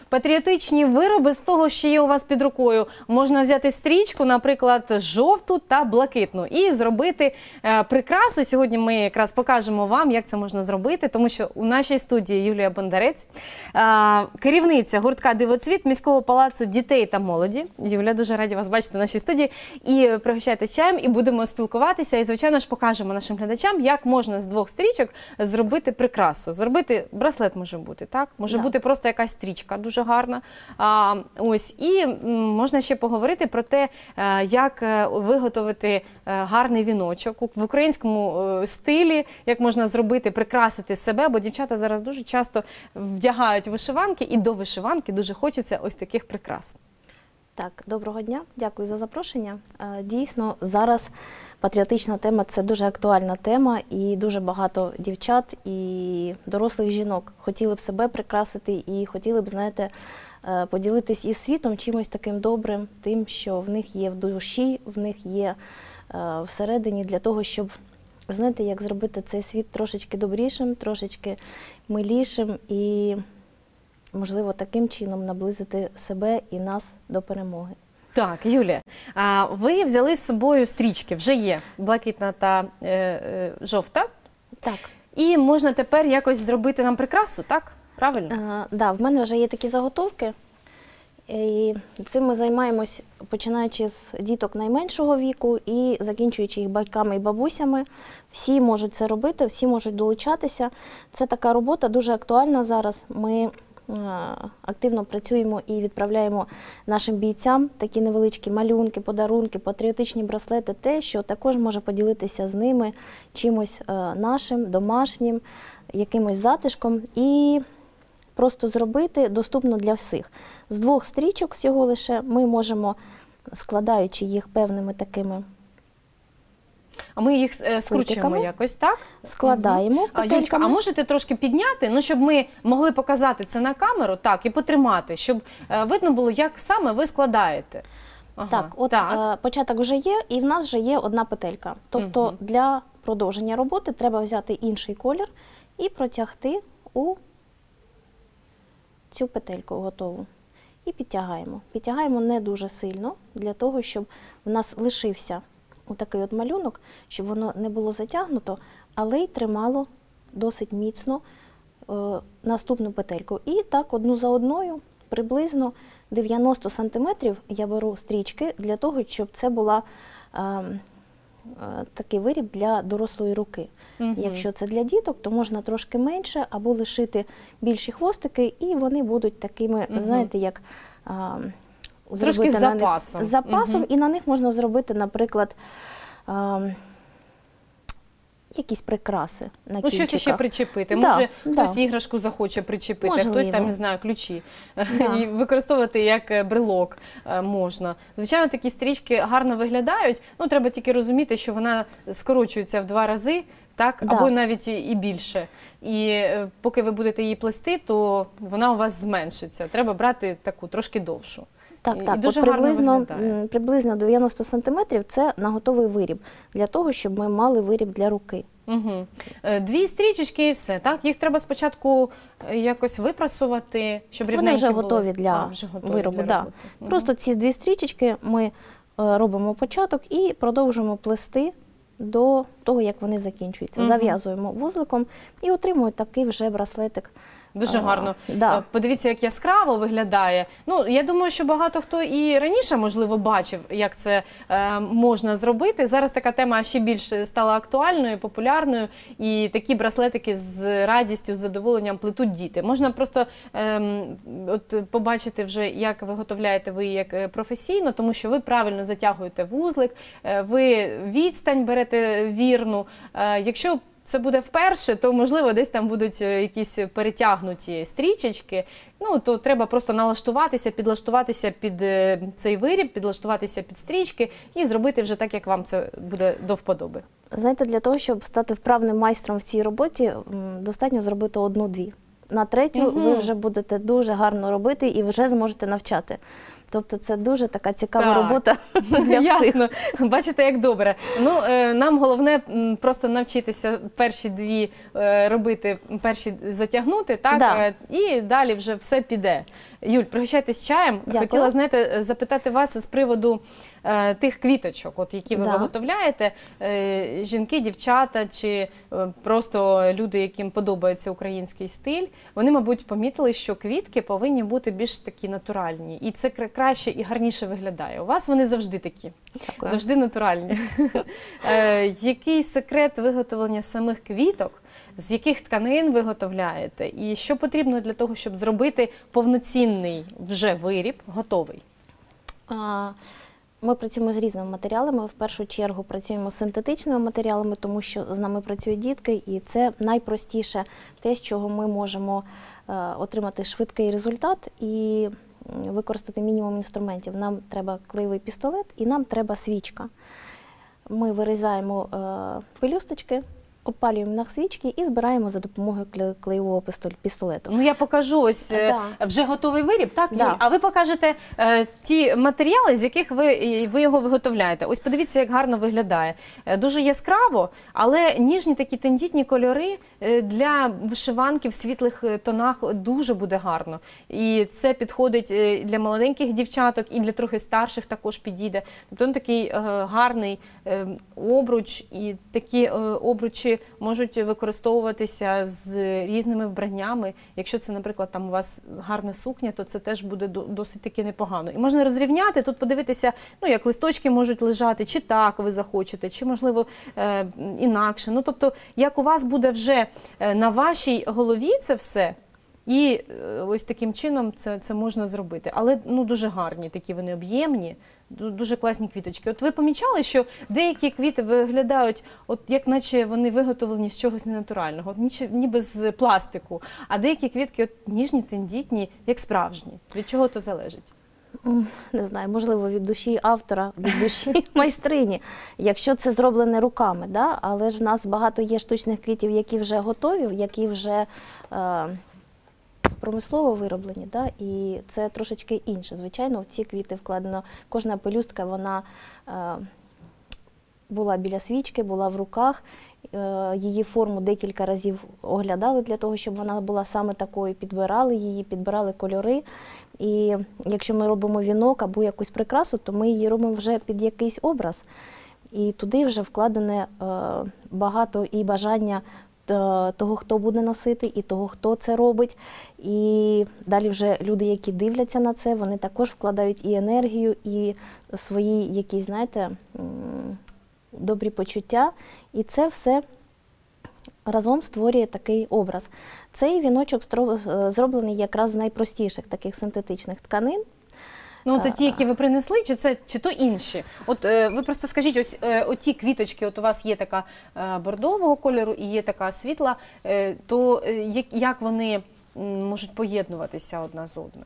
патріотичні вироби з того, що є у вас під рукою. Можна взяти стрічку, наприклад, жовту та блакитну, і зробити прикрасу. Сьогодні ми якраз покажемо вам, як це можна зробити, тому що у нашій студії Юлія Бондарець, керівниця гуртка «Дивоцвіт» міського палацу дітей та молоді. Юля, дуже раді вас бачити в нашій студії. І пригощайтесь чаєм, і будемо спілкуватися. І, звичайно ж, покажемо нашим глядачам, як можна з двох стрічок зробити прикрасу. Зробити браслет може бути, так? Може бути просто якась стрічка дуже гарна. Ось. І можна ще поговорити про те, як виготовити гарний віночок в українському стилі, як можна зробити, прикрасити себе, бо дівчата зараз дуже часто вдягають вишиванки, і до вишиванки дуже хочеться ось таких прикрас. Так, доброго дня, дякую за запрошення. Дійсно, зараз патріотична тема – це дуже актуальна тема, і дуже багато дівчат і дорослих жінок хотіли б себе прикрасити і хотіли б, знаєте, поділитись із світом чимось таким добрим, тим, що в них є в душі, в них є всередині, для того, щоб, знаєте, як зробити цей світ трошечки добрішим, трошечки милішим і, можливо, таким чином наблизити себе і нас до перемоги. Так, Юлія, ви взяли з собою стрічки, вже є блакитна та жовта. Так. І можна тепер якось зробити нам прикрасу, так? Правильно? Так, в мене вже є такі заготовки. І цим ми займаємось, починаючи з діток найменшого віку і закінчуючи їх батьками і бабусями. Всі можуть це робити, всі можуть долучатися. Це така робота дуже актуальна зараз. Ми активно працюємо і відправляємо нашим бійцям такі невеличкі малюнки, подарунки, патріотичні браслети, те, що також може поділитися з ними чимось нашим, домашнім, якимось затишком і просто зробити доступно для всіх. З двох стрічок всього лише ми можемо, складаючи їх певними такими А ми їх скручуємо якось, так? Складаємо. Юлечка, а можете трошки підняти, ну, щоб ми могли показати це на камеру, так, і потримати, щоб видно було, як саме ви складаєте. Так, от початок вже є, і в нас вже є одна петелька. Тобто для продовження роботи треба взяти інший колір і протягти у цю петельку готову. І підтягаємо. Підтягаємо не дуже сильно, для того, щоб в нас лишився отакий от малюнок, щоб воно не було затягнуто, але й тримало досить міцно наступну петельку. І так, одну за одною, приблизно 90 см я беру стрічки для того, щоб це була такий виріб для дорослої руки. Якщо це для діток, то можна трошки менше, або лишити більші хвостики, і вони будуть такими, знаєте, як трошки з запасом. З запасом, і на них можна зробити, наприклад, якісь прикраси на кінчиках. Щось ще причепити. Може, хтось іграшку захоче причепити, а хтось там, не знаю, ключі. І використовувати як брелок можна. Звичайно, такі стрічки гарно виглядають, ну, треба тільки розуміти, що вона скорочується в 2 рази, так, або навіть і більше. І поки ви будете її плести, то вона у вас зменшиться. Треба брати таку трошки довшу. Так, дуже приблизно 90 см – це на готовий виріб, для того, щоб ми мали виріб для руки. 2 стрічечки і все, так? Їх треба спочатку якось випрасувати, щоб рівненькі були. Вони вже готові для виробу, так. Просто ці 2 стрічечки ми робимо початок і продовжуємо плести до того, як вони закінчуються. Зав'язуємо вузликом і отримуємо такий вже браслетик. Дуже гарно. Подивіться, як яскраво виглядає. Ну, я думаю, що багато хто і раніше, можливо, бачив, як це можна зробити. Зараз така тема ще більше стала актуальною, популярною, і такі браслетики з радістю, з задоволенням плетуть діти. Можна просто побачити вже, як виготовляєте ви як професійно, тому що ви правильно затягуєте вузлик, ви відстань берете вірну. Якщо це буде вперше, то, можливо, десь там будуть якісь перетягнуті стрічечки. Ну, то треба просто налаштуватися, підлаштуватися під цей виріб, підлаштуватися під стрічки і зробити вже так, як вам це буде до вподоби. Знаєте, для того, щоб стати вправним майстром в цій роботі, достатньо зробити 1-2. На 3-ю ви вже будете дуже гарно робити і вже зможете навчати. Тобто це дуже така цікава робота для всіх. Ясно. Бачите, як добре. Ну, нам головне просто навчитися перші 2 робити, перші затягнути, так? І далі вже все піде. Юль, пригощайтесь чаєм. Дякую. Хотіла, знаєте, запитати вас з приводу тих квіточок, от, які ви Да. виготовляєте. Жінки, дівчата чи просто люди, яким подобається український стиль, вони, мабуть, помітили, що квітки повинні бути більш такі натуральні. І це краще і гарніше виглядає. У вас вони завжди такі, Дякую. завжди натуральні. Який секрет виготовлення самих квіток? З яких тканин виготовляєте? І що потрібно для того, щоб зробити повноцінний вже виріб, готовий? Ми працюємо з різними матеріалами. В першу чергу працюємо з синтетичними матеріалами, тому що з нами працюють дітки, і це найпростіше те, з чого ми можемо отримати швидкий результат і використати мінімум інструментів. Нам треба клеєвий пістолет і нам треба свічка. Ми вирізаємо пелюсточки, обпалюємо на свічки і збираємо за допомогою клеєвого пістолету. Ну, я покажу ось вже готовий виріб, так? Да. Юль? А ви покажете ті матеріали, з яких ви його виготовляєте. Ось подивіться, як гарно виглядає. Дуже яскраво, але ніжні такі тендітні кольори для вишиванки в світлих тонах дуже буде гарно. І це підходить для молоденьких дівчаток, і для трохи старших також підійде. Тобто він такий гарний обруч, і такі обручі можуть використовуватися з різними вбраннями. Якщо це, наприклад, там у вас гарна сукня, то це теж буде досить таки непогано. І можна розрівняти, тут подивитися, ну, як листочки можуть лежати, чи так ви захочете, чи, можливо, інакше. Ну, тобто, як у вас буде вже на вашій голові це все, і ось таким чином це можна зробити. Але ну, дуже гарні, такі вони об'ємні, дуже класні квіточки. От ви помічали, що деякі квіти виглядають, от як наче вони виготовлені з чогось ненатурального, ніби з пластику, а деякі квітки от ніжні, тендітні, як справжні. Від чого то залежить? Не знаю, можливо, від душі автора, від душі майстрині, якщо це зроблене руками, да? Але ж в нас багато є штучних квітів, які вже готові, які вже промислово вироблені, да? І це трошечки інше. Звичайно, в ці квіти вкладено, кожна пелюстка, вона була біля свічки, була в руках, її форму декілька разів оглядали для того, щоб вона була саме такою, підбирали її, підбирали кольори. І якщо ми робимо вінок або якусь прикрасу, то ми її робимо вже під якийсь образ. І туди вже вкладене багато і бажання того, хто буде носити, і того, хто це робить. І далі вже люди, які дивляться на це, вони також вкладають і енергію, і свої якісь, знаєте, добрі почуття. І це все разом створює такий образ. Цей віночок зроблений якраз з найпростіших таких синтетичних тканин. Ну, це ті, які ви принесли, чи то інші? От ви просто скажіть, ось оті квіточки, от у вас є така бордового кольору і є така світла, то як вони можуть поєднуватися одна з одною?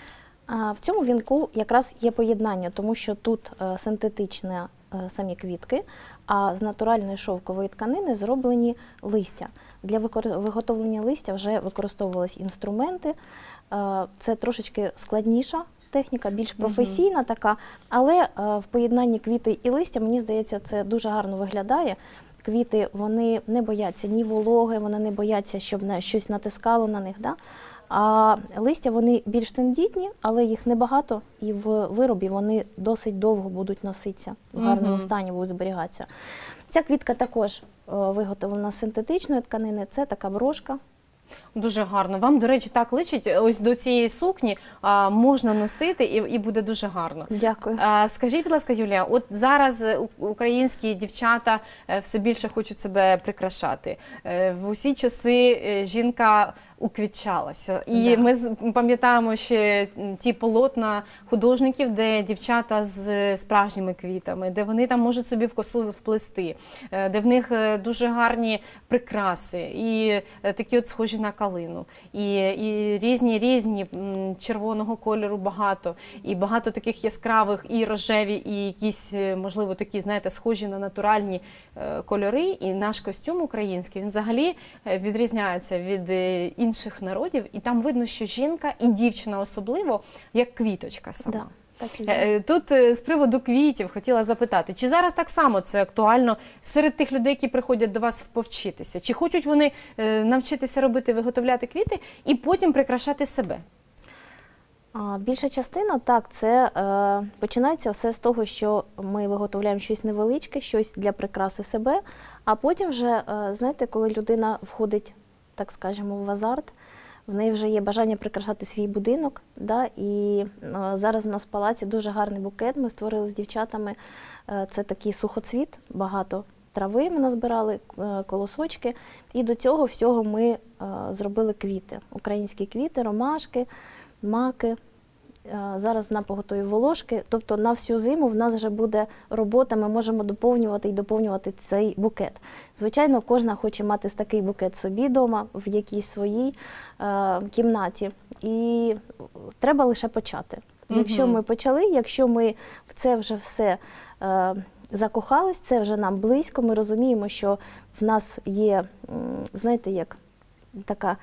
В цьому вінку якраз є поєднання, тому що тут синтетичні самі квітки, а з натуральної шовкової тканини зроблені листя. Для виготовлення листя вже використовувалися інструменти. Це трошечки складніша техніка, більш професійна така, але в поєднанні квіти і листя, мені здається, це дуже гарно виглядає. Квіти, вони не бояться ні вологи, вони не бояться, щоб щось натискало на них. Да? А листя, вони більш тендітні, але їх небагато, і в виробі вони досить довго будуть носитися, в гарному стані будуть зберігатися. Ця квітка також виготовлена з синтетичної тканини, це така брошка. Дуже гарно. Вам, до речі, так личить, ось до цієї сукні можна носити і буде дуже гарно. Дякую. Скажіть, будь ласка, Юлія, от зараз українські дівчата все більше хочуть себе прикрашати. В усі часи жінка уквітчалася. І ми пам'ятаємо ще ті полотна художників, де дівчата з справжніми квітами, де вони там можуть собі в косу вплести, де в них дуже гарні прикраси, і такі от схожі на калину, і різні червоного кольору багато, і багато таких яскравих, і рожеві, і якісь, можливо, такі, знаєте, схожі на натуральні кольори. І наш костюм український, він взагалі відрізняється від інших народів, і там видно, що жінка і дівчина особливо, як квіточка сама. Да, так і є. Тут з приводу квітів хотіла запитати, чи зараз так само це актуально серед тих людей, які приходять до вас повчитися? Чи хочуть вони навчитися робити, виготовляти квіти і потім прикрашати себе? Більша частина, так, це починається все з того, що ми виготовляємо щось невеличке, щось для прикраси себе, а потім вже, знаєте, коли людина входить, так скажемо, в азарт, в неї вже є бажання прикрашати свій будинок, да, і зараз у нас в палаці дуже гарний букет, ми створили з дівчатами, це такий сухоцвіт, багато трави ми назбирали, колосочки, і до цього всього ми зробили квіти, українські квіти, ромашки, маки, зараз на поготові волошки, тобто на всю зиму в нас вже буде робота, ми можемо доповнювати і доповнювати цей букет. Звичайно, кожна хоче мати такий букет собі вдома, в якійсь своїй кімнаті, і треба лише почати. Якщо ми почали, якщо ми в це вже все закохались, це вже нам близько, ми розуміємо, що в нас є, знаєте, як така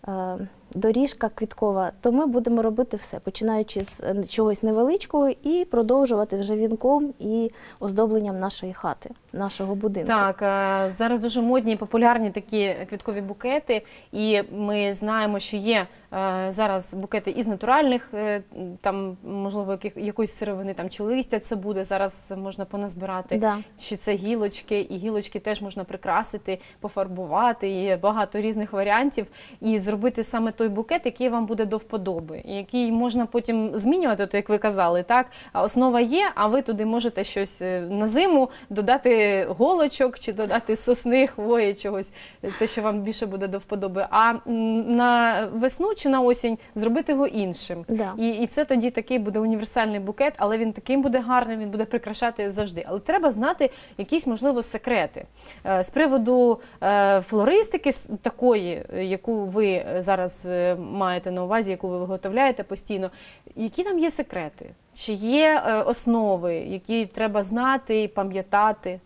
доріжка квіткова, то ми будемо робити все, починаючи з чогось невеличкого і продовжувати вже вінком і оздобленням нашої хати, нашого будинку. Так, зараз дуже модні і популярні такі квіткові букети, і ми знаємо, що є зараз букети із натуральних, там, можливо, якоїсь сировини, там, чи листя це буде, зараз можна поназбирати, Да. чи це гілочки, і гілочки теж можна прикрасити, пофарбувати, є багато різних варіантів, і зробити саме той букет, який вам буде до вподоби, який можна потім змінювати, то, як ви казали, так? А основа є, а ви туди можете щось на зиму додати голочок, чи додати сосни, хвої, чогось, те, що вам більше буде до вподоби. А на весну чи на осінь зробити його іншим. Да. І це тоді такий буде універсальний букет, але він таким буде гарним, він буде прикрашати завжди. Але треба знати якісь, можливо, секрети. З приводу флористики такої, яку ви зараз маєте на увазі, яку ви виготовляєте постійно, які там є секрети? Чи є основи, які треба знати і пам'ятати?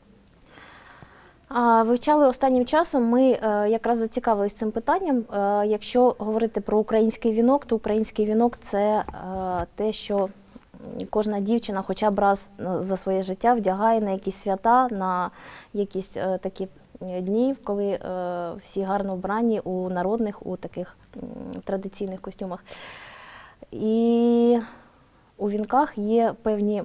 Вивчали останнім часом, ми якраз зацікавились цим питанням. Якщо говорити про український вінок, то український вінок – це те, що кожна дівчина хоча б раз за своє життя вдягає на якісь свята, на якісь такі дні, коли всі гарно вбрані у народних, у таких традиційних костюмах. І у вінках є певні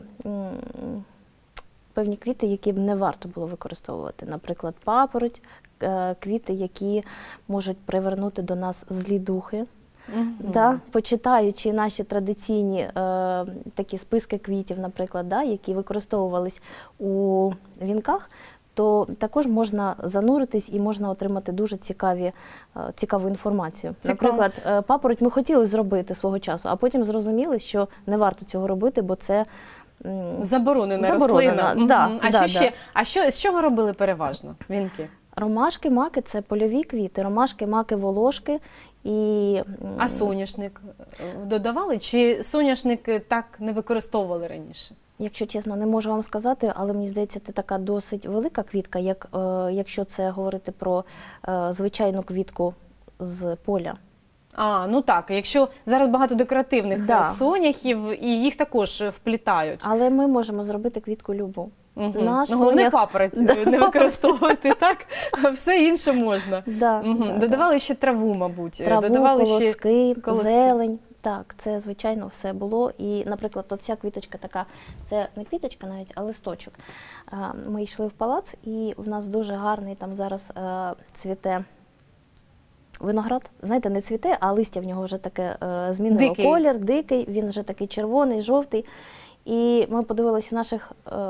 квіти, які б не варто було використовувати. Наприклад, папороть, квіти, які можуть привернути до нас злі духи. Да? Почитаючи наші традиційні такі списки квітів, наприклад, да, які використовувались у вінках, то також можна зануритись і можна отримати дуже цікаву інформацію. Наприклад, папороть ми хотіли зробити свого часу, а потім зрозуміли, що не варто цього робити, бо це заборонена рослина. Да, А з чого робили переважно вінки? Ромашки, маки – це польові квіти. Ромашки, маки, волошки. А соняшник додавали? Чи соняшник так не використовували раніше? Якщо чесно, не можу вам сказати, але мені здається, це така досить велика квітка, якщо це говорити про звичайну квітку з поля. Ну так, якщо зараз багато декоративних соняхів, і їх також вплітають. Але ми можемо зробити квітку любу. Головне папороть не використовувати, так? Все інше можна. Додавали ще траву, мабуть. Траву, колоски, зелень. Так, це, звичайно, все було. І, наприклад, от ця квіточка така, це не квіточка навіть, а листочок. Ми йшли в палац, і в нас дуже гарний там зараз цвіте виноград. Знаєте, не цвіте, а листя в нього вже таке змінило колір, дикий, він вже такий червоний, жовтий. І ми подивилися в наших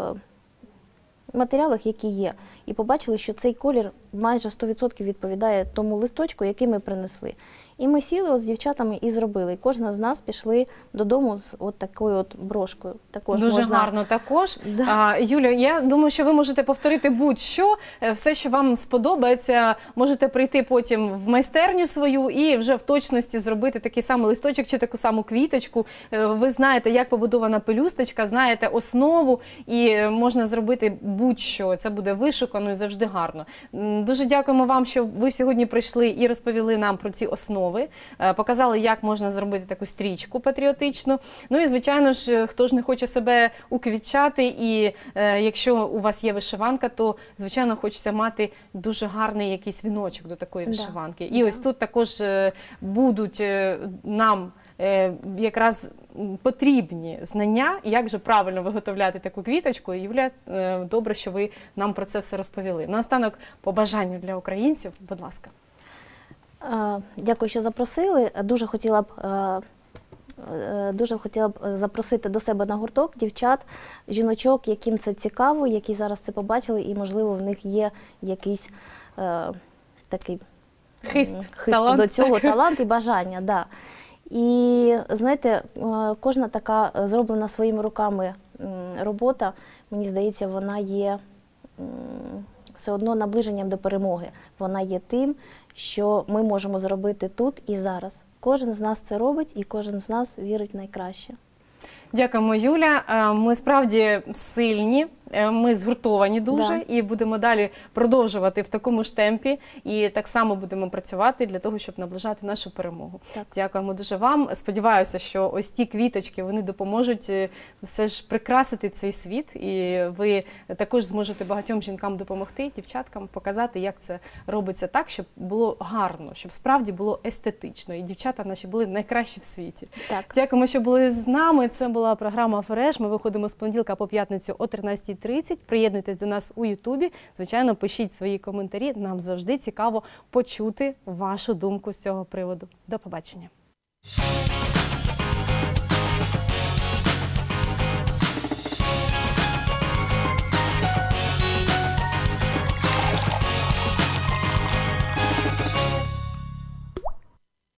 матеріалах, які є, і побачили, що цей колір майже 100% відповідає тому листочку, який ми принесли. І ми сіли з дівчатами і зробили. І кожна з нас пішли додому з от такою от брошкою. Також дуже гарно також. Юля, я думаю, що ви можете повторити будь-що, все, що вам сподобається, можете прийти потім в майстерню свою і вже в точності зробити такий самий листочок чи таку саму квіточку. Ви знаєте, як побудована пелюсточка, знаєте основу і можна зробити будь-що. Це буде вишукано і завжди гарно. Дуже дякуємо вам, що ви сьогодні прийшли і розповіли нам про ці основи. Показали, як можна зробити таку стрічку патріотичну. Ну і, звичайно ж, хто ж не хоче себе уквітчати, і якщо у вас є вишиванка, то, звичайно, хочеться мати дуже гарний якийсь віночок до такої вишиванки. І ось тут також будуть нам якраз потрібні знання, як же правильно виготовляти таку квіточку. І, Юля, добре, що ви нам про це все розповіли. Наостанок, побажання для українців, будь ласка. Дякую, що запросили. Дуже хотіла б запросити до себе на гурток дівчат, жіночок, яким це цікаво, які зараз це побачили, і, можливо, в них є якийсь такий Хист, до цього, талант і бажання. Да. І, знаєте, кожна така зроблена своїми руками робота, мені здається, вона є все одно наближенням до перемоги. Вона є тим, що ми можемо зробити тут і зараз. Кожен з нас це робить, і кожен з нас вірить в найкраще. Дякуємо, Юля. Ми справді сильні, ми згуртовані дуже і будемо далі продовжувати в такому ж темпі. І так само будемо працювати для того, щоб наближати нашу перемогу. Так. Дякуємо дуже вам. Сподіваюся, що ось ті квіточки, вони допоможуть все ж прикрасити цей світ. І ви також зможете багатьом жінкам допомогти, дівчаткам, показати, як це робиться так, щоб було гарно, щоб справді було естетично. І дівчата наші були найкращі в світі. Так. Дякуємо, що були з нами. Це була програма «Фреш». Ми виходимо з понеділка по п'ятницю о 13:30. Приєднуйтесь до нас у Ютубі. Звичайно, пишіть свої коментарі. Нам завжди цікаво почути вашу думку з цього приводу. До побачення.